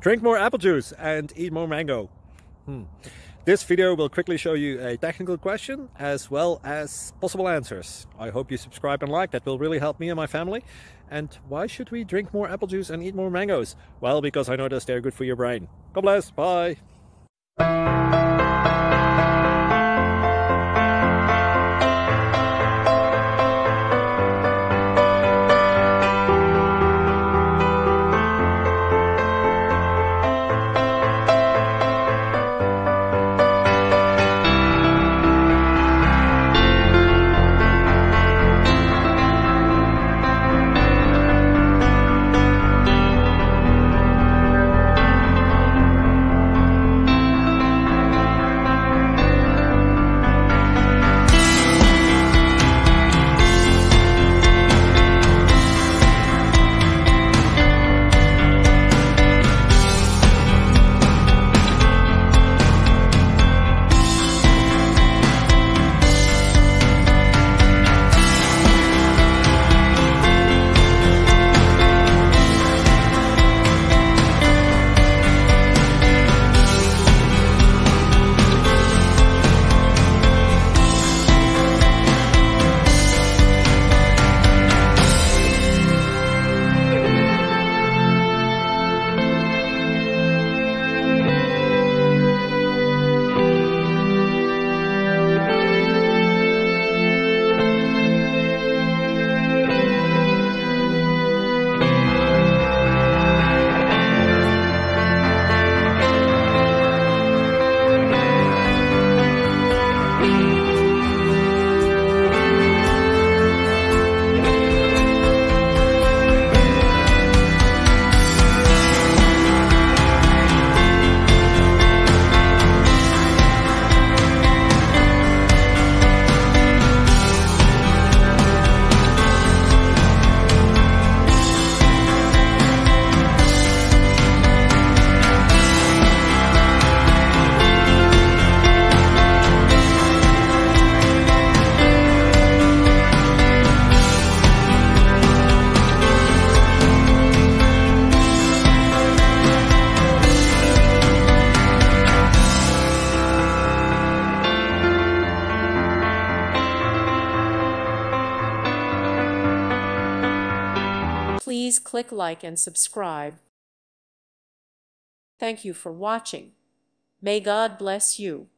Drink more apple juice and eat more mango. This video will quickly show you a technical question as well as possible answers. I hope you subscribe and like, that will really help me and my family. And why should we drink more apple juice and eat more mangoes? Well, because I noticed they're good for your brain. God bless, bye! Please click like and subscribe. Thank you for watching. May God bless you.